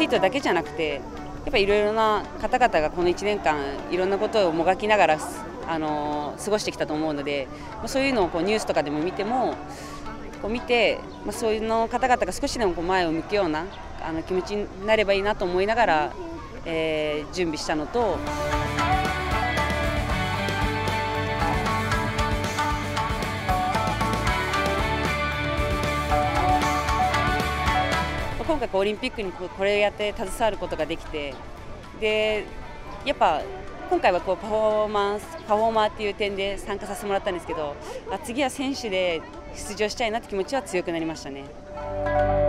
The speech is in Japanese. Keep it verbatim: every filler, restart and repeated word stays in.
ートだけじゃなくて、やっぱりいろいろな方々がこのいちねんかんいろんなことをもがきながら、あの過ごしてきたと思うので、そういうのをこうニュースとかでも見てもこう見て、まあ、そういうの方々が少しでもこう前を向くようなあの気持ちになればいいなと思いながら、えー、準備したのと。今回オリンピックにこれやって携わることができて、でやっぱ今回はこうパフォーマンスパフォーマーっていう点で参加させてもらったんですけど、次は選手で出場したいなって気持ちは強くなりましたね。